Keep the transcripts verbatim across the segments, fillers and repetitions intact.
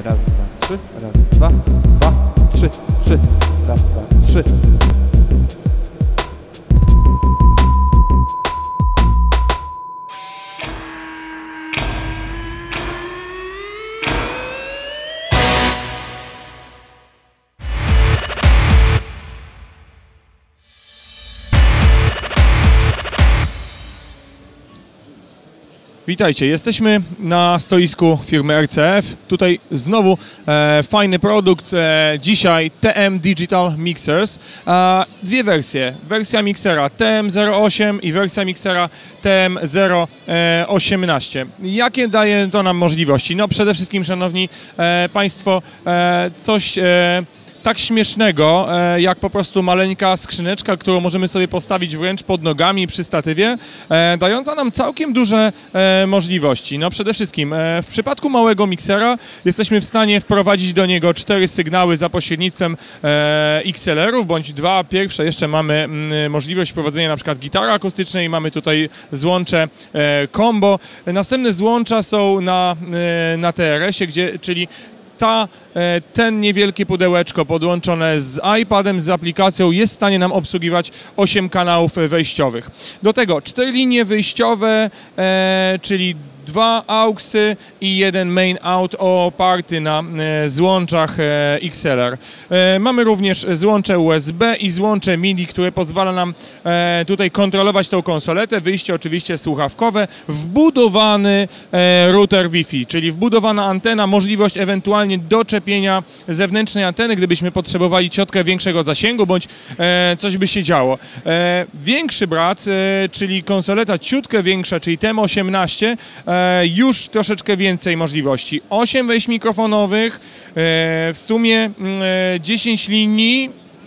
Raz, dwa, trzy, raz, dwa, dwa, trzy, trzy, raz, dwa, trzy. Witajcie, jesteśmy na stoisku firmy R C F. Tutaj znowu e, fajny produkt, e, dzisiaj T M Digital Mixers. E, dwie wersje, wersja miksera T M zero osiem i wersja miksera T M zero osiemnaście. Jakie daje to nam możliwości? No przede wszystkim, szanowni e, Państwo, e, coś... E, tak śmiesznego, jak po prostu maleńka skrzyneczka, którą możemy sobie postawić wręcz pod nogami przy statywie, dająca nam całkiem duże możliwości. No przede wszystkim w przypadku małego miksera jesteśmy w stanie wprowadzić do niego cztery sygnały za pośrednictwem X L R ów, bądź dwa. Pierwsze jeszcze mamy możliwość wprowadzenia na przykład gitary akustycznej, mamy tutaj złącze combo. Następne złącza są na, na T R S ie, gdzie, czyli Ta, ten niewielkie pudełeczko podłączone z iPadem, z aplikacją jest w stanie nam obsługiwać osiem kanałów wejściowych. Do tego cztery linie wyjściowe, e, czyli dwa auxy i jeden main out oparty na e, złączach e, X L R. E, mamy również złącze U S B i złącze MIDI, które pozwala nam e, tutaj kontrolować tą konsoletę. Wyjście oczywiście słuchawkowe, wbudowany e, router Wi-Fi, czyli wbudowana antena, możliwość ewentualnie doczepienia zewnętrznej anteny, gdybyśmy potrzebowali ciotkę większego zasięgu, bądź e, coś by się działo. E, większy brat, e, czyli konsoleta ciutkę większa, czyli T M osiemnaście, już troszeczkę więcej możliwości. osiem wejść mikrofonowych, w sumie dziesięć linii,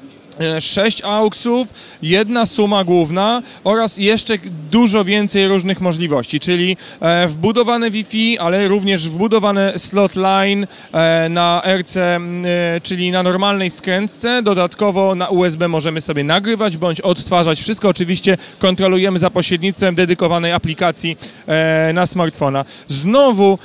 sześć auxów, jedna suma główna oraz jeszcze dużo więcej różnych możliwości, czyli wbudowane Wi-Fi, ale również wbudowane slot line na R C, czyli na normalnej skrętce. Dodatkowo na U S B możemy sobie nagrywać bądź odtwarzać. Wszystko oczywiście kontrolujemy za pośrednictwem dedykowanej aplikacji na smartfona. Znowu,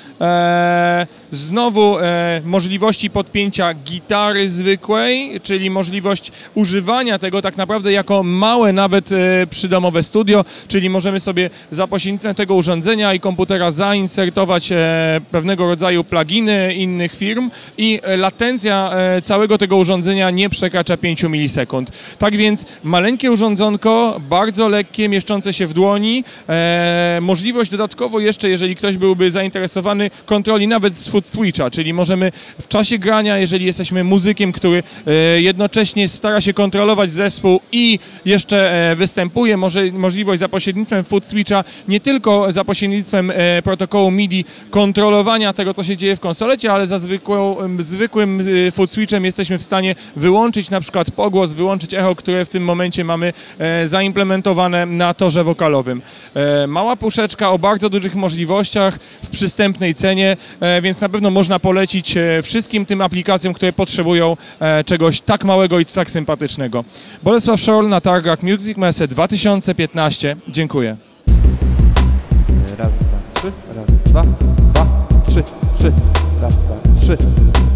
znowu możliwości podpięcia gitary zwykłej, czyli możliwość używania tego tak naprawdę jako małe nawet e, przydomowe studio, czyli możemy sobie za pośrednictwem tego urządzenia i komputera zainsertować e, pewnego rodzaju pluginy innych firm i e, latencja e, całego tego urządzenia nie przekracza pięciu milisekund. Tak więc maleńkie urządzonko, bardzo lekkie, mieszczące się w dłoni, e, możliwość dodatkowo jeszcze, jeżeli ktoś byłby zainteresowany, kontroli nawet z foot switcha, czyli możemy w czasie grania, jeżeli jesteśmy muzykiem, który e, jednocześnie stara się kontrolować zespół i jeszcze występuje, może możliwość za pośrednictwem foot switcha, nie tylko za pośrednictwem protokołu MIDI kontrolowania tego, co się dzieje w konsolecie, ale za zwykłą, zwykłym foot switchem jesteśmy w stanie wyłączyć na przykład pogłos, wyłączyć echo, które w tym momencie mamy zaimplementowane na torze wokalowym. Mała puszeczka o bardzo dużych możliwościach w przystępnej cenie, więc na pewno można polecić wszystkim tym aplikacjom, które potrzebują czegoś tak małego i tak sympatycznego. Bolesław Szorl na targach Music Messe dwa tysiące piętnaście. Dziękuję. Raz, dwa, trzy, raz, dwa, dwa, trzy, trzy, raz, dwa, trzy.